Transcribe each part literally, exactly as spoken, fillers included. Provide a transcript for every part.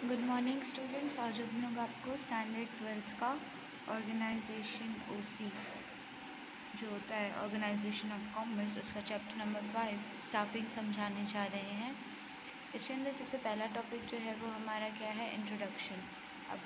Good morning students. आज हम लोग आपको स्टैंडर्ड ट्वेल्थ का ऑर्गेनाइजेशन ओसी जो होता है ऑर्गेनाइजेशन ऑफ कॉमर्स, उसका चैप्टर नंबर फाइव स्टाफिंग समझाने जा रहे हैं। इसके अंदर सबसे पहला टॉपिक जो है वो हमारा क्या है, इंट्रोडक्शन। अब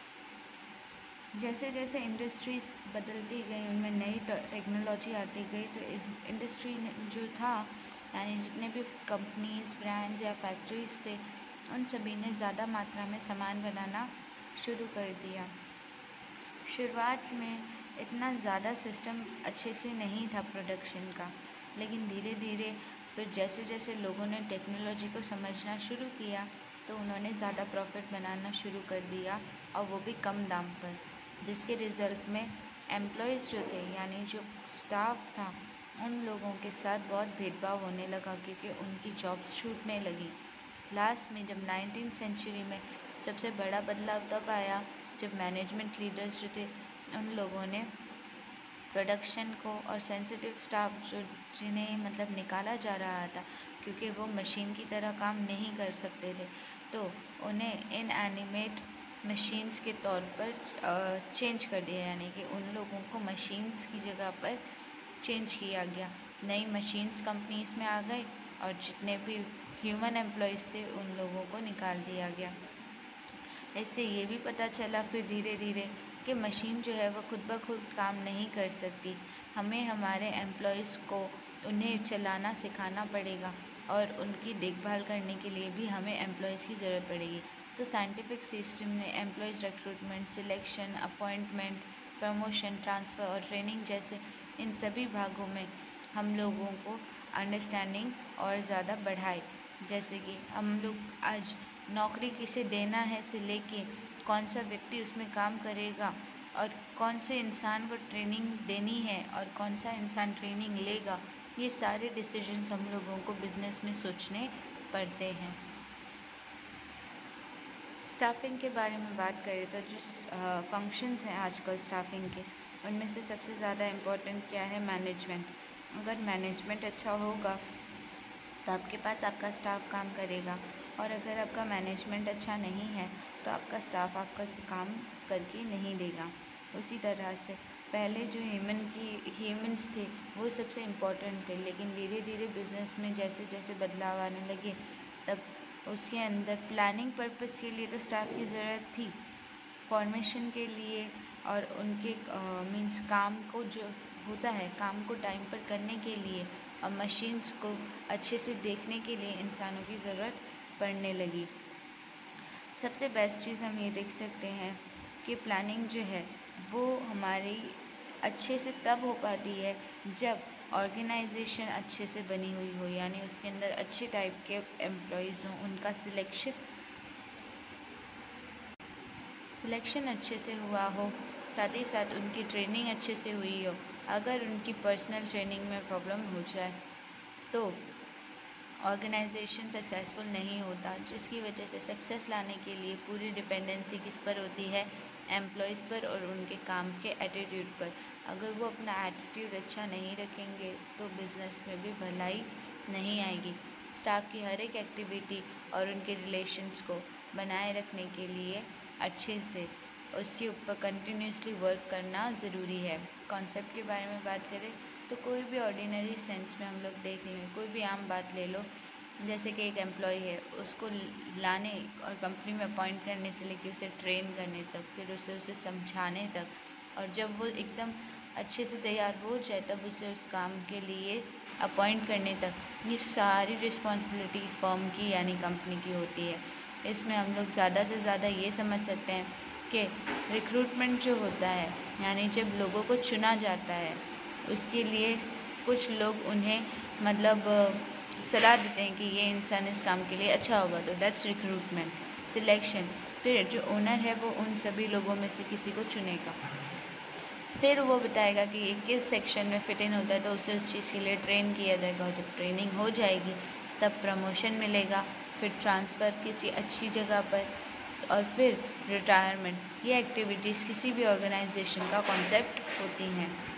जैसे जैसे इंडस्ट्रीज बदलती गई, उनमें नई टेक्नोलॉजी आती गई, तो इंडस्ट्री जो था यानी जितने भी कंपनीज, ब्रांड्स या फैक्ट्रीज थे, उन सभी ने ज़्यादा मात्रा में सामान बनाना शुरू कर दिया। शुरुआत में इतना ज़्यादा सिस्टम अच्छे से नहीं था प्रोडक्शन का, लेकिन धीरे धीरे फिर जैसे जैसे लोगों ने टेक्नोलॉजी को समझना शुरू किया तो उन्होंने ज़्यादा प्रॉफिट बनाना शुरू कर दिया, और वो भी कम दाम पर, जिसके रिज़ल्ट में एम्प्लॉयज़ जो थे यानी जो स्टाफ था, उन लोगों के साथ बहुत भेदभाव होने लगा क्योंकि उनकी जॉब्स छूटने लगी। लास्ट में जब नाइनटीन सेंचुरी में सबसे बड़ा बदलाव तब आया जब मैनेजमेंट लीडर्स जो थे, उन लोगों ने प्रोडक्शन को और सेंसिटिव स्टाफ जो जिन्हें मतलब निकाला जा रहा था क्योंकि वो मशीन की तरह काम नहीं कर सकते थे, तो उन्हें इन एनिमेट मशीन्स के तौर पर चेंज कर दिया, यानी कि उन लोगों को मशीन्स की जगह पर चेंज किया गया। नई मशीन्स कंपनीज में आ गई और जितने भी ह्यूमन एम्प्लॉयज़ थे उन लोगों को निकाल दिया गया। इससे ये भी पता चला फिर धीरे धीरे कि मशीन जो है वो खुद ब खुद काम नहीं कर सकती, हमें हमारे एम्प्लॉयज़ को उन्हें चलाना सिखाना पड़ेगा और उनकी देखभाल करने के लिए भी हमें एम्प्लॉयज़ की ज़रूरत पड़ेगी। तो साइंटिफिक सिस्टम ने employees recruitment, selection, appointment, promotion, transfer और ट्रेनिंग जैसे इन सभी भागों में हम लोगों को अंडरस्टैंडिंग और ज़्यादा बढ़ाई। जैसे कि हम लोग आज नौकरी किसे देना है से लेके कौन सा व्यक्ति उसमें काम करेगा और कौन से इंसान को ट्रेनिंग देनी है और कौन सा इंसान ट्रेनिंग लेगा, ये सारे डिसीजंस हम लोगों को बिजनेस में सोचने पड़ते हैं। स्टाफिंग के बारे में बात करें तो जो फंक्शंस हैं आजकल स्टाफिंग के, उनमें से सबसे ज़्यादा इम्पोर्टेंट क्या है, मैनेजमेंट। अगर मैनेजमेंट अच्छा होगा तो आपके पास आपका स्टाफ काम करेगा, और अगर आपका मैनेजमेंट अच्छा नहीं है तो आपका स्टाफ आपका काम करके नहीं देगा। उसी तरह से पहले जो ह्यूमन की ह्यूमंस थे वो सबसे इम्पोर्टेंट थे, लेकिन धीरे धीरे बिजनेस में जैसे जैसे बदलाव आने लगे तब उसके अंदर प्लानिंग पर्पस के लिए तो स्टाफ की ज़रूरत थी, फॉर्मेशन के लिए और उनके मींस काम को जो होता है काम को टाइम पर करने के लिए और मशीन्स को अच्छे से देखने के लिए इंसानों की ज़रूरत पड़ने लगी। सबसे बेस्ट चीज़ हम ये देख सकते हैं कि प्लानिंग जो है वो हमारी अच्छे से तब हो पाती है जब ऑर्गेनाइजेशन अच्छे से बनी हुई हो, यानी उसके अंदर अच्छे टाइप के एम्प्लॉयज़ हों, उनका सिलेक्शन सिलेक्शन अच्छे से हुआ हो, साथ ही साथ उनकी ट्रेनिंग अच्छे से हुई हो। अगर उनकी पर्सनल ट्रेनिंग में प्रॉब्लम हो जाए तो ऑर्गेनाइजेशन सक्सेसफुल नहीं होता, जिसकी वजह से सक्सेस लाने के लिए पूरी डिपेंडेंसी किस पर होती है, एम्प्लॉयज़ पर और उनके काम के एटीट्यूड पर। अगर वो अपना एटीट्यूड अच्छा नहीं रखेंगे तो बिज़नेस में भी भलाई नहीं आएगी। स्टाफ की हर एक एक्टिविटी और उनके रिलेशंस को बनाए रखने के लिए अच्छे से उसके ऊपर कंटिन्यूसली वर्क करना ज़रूरी है। कॉन्सेप्ट के बारे में बात करें तो कोई भी ऑर्डिनरी सेंस में हम लोग देख लें, कोई भी आम बात ले लो, जैसे कि एक एम्प्लॉय है, उसको लाने और कंपनी में अपॉइंट करने से लेके उसे ट्रेन करने तक, फिर उसे उसे समझाने तक, और जब वो एकदम अच्छे से तैयार हो जाए तब उसे उस काम के लिए अपॉइंट करने तक, ये सारी रिस्पॉन्सिबिलिटी फर्म की यानी कंपनी की होती है। इसमें हम लोग ज़्यादा से ज़्यादा ये समझ सकते हैं कि रिक्रूटमेंट जो होता है यानी जब लोगों को चुना जाता है उसके लिए कुछ लोग उन्हें मतलब सलाह देते हैं कि ये इंसान इस काम के लिए अच्छा होगा, तो दैट्स रिक्रूटमेंट। सिलेक्शन, फिर जो ओनर है वो उन सभी लोगों में से किसी को चुनेगा, फिर वो बताएगा कि ये किस सेक्शन में फिट इन होता है, तो उसे उस चीज़ के लिए ट्रेन किया जाएगा, और जब ट्रेनिंग हो जाएगी तब प्रमोशन मिलेगा, फिर ट्रांसफ़र किसी अच्छी जगह पर, और फिर रिटायरमेंट। ये एक्टिविटीज़ किसी भी ऑर्गेनाइजेशन का कॉन्सेप्ट होती हैं।